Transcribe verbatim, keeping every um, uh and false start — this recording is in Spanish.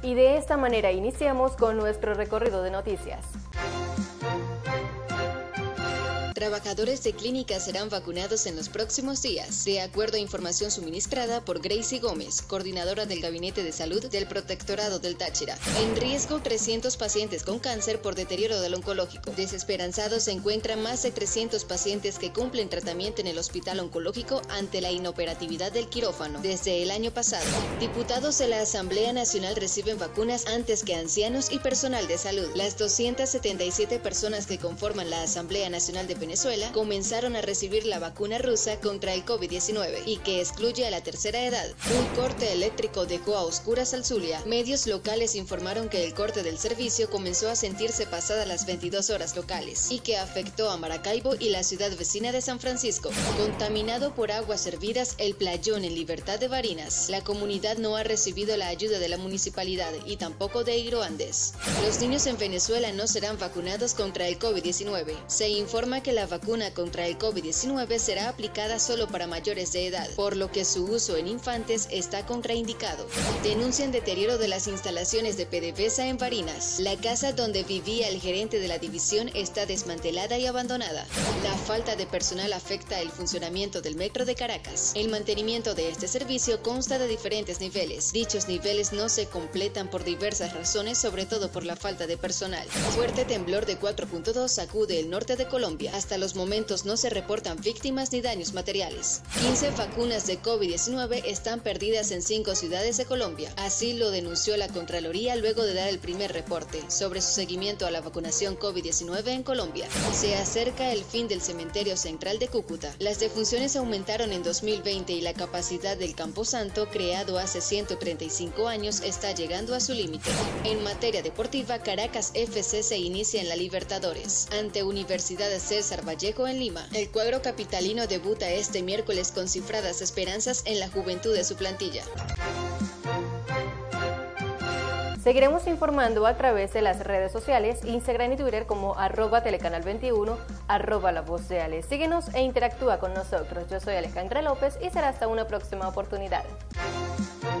Y de esta manera iniciamos con nuestro recorrido de noticias. Trabajadores de clínicas serán vacunados en los próximos días, de acuerdo a información suministrada por Gracie Gómez, coordinadora del Gabinete de Salud del Protectorado del Táchira. En riesgo trescientos pacientes con cáncer por deterioro del oncológico. Desesperanzados se encuentran más de trescientos pacientes que cumplen tratamiento en el hospital oncológico ante la inoperatividad del quirófano desde el año pasado. Diputados de la Asamblea Nacional reciben vacunas antes que ancianos y personal de salud. Las doscientas setenta y siete personas que conforman la Asamblea Nacional de Venezuela comenzaron a recibir la vacuna rusa contra el COVID diecinueve y que excluye a la tercera edad. Un corte eléctrico dejó a oscuras al Zulia. Medios locales informaron que el corte del servicio comenzó a sentirse pasadas las veintidós horas locales y que afectó a Maracaibo y la ciudad vecina de San Francisco. Contaminado por aguas hervidas, el playón en Libertad de Barinas. La comunidad no ha recibido la ayuda de la municipalidad y tampoco de Hidroandes. Los niños en Venezuela no serán vacunados contra el COVID diecinueve. Se informa que la vacuna contra el COVID diecinueve será aplicada solo para mayores de edad, por lo que su uso en infantes está contraindicado. Denuncian deterioro de las instalaciones de PDVSA en Barinas. La casa donde vivía el gerente de la división está desmantelada y abandonada. La falta de personal afecta el funcionamiento del metro de Caracas. El mantenimiento de este servicio consta de diferentes niveles. Dichos niveles no se completan por diversas razones, sobre todo por la falta de personal. Fuerte temblor de cuatro punto dos sacude el norte de Colombia. Hasta los momentos no se reportan víctimas ni daños materiales. quince vacunas de COVID diecinueve están perdidas en cinco ciudades de Colombia. Así lo denunció la Contraloría luego de dar el primer reporte sobre su seguimiento a la vacunación COVID diecinueve en Colombia. Se acerca el fin del cementerio central de Cúcuta. Las defunciones aumentaron en dos mil veinte y la capacidad del Camposanto, creado hace ciento treinta y cinco años, está llegando a su límite. En materia deportiva, Caracas F C se inicia en la Libertadores ante Universidad de César Vallejo en Lima. El cuadro capitalino debuta este miércoles con cifradas esperanzas en la juventud de su plantilla. Seguiremos informando a través de las redes sociales, Instagram y Twitter como arroba telecanal veintiuno, arroba la voz de Ale. Síguenos e interactúa con nosotros. Yo soy Alejandra López y será hasta una próxima oportunidad.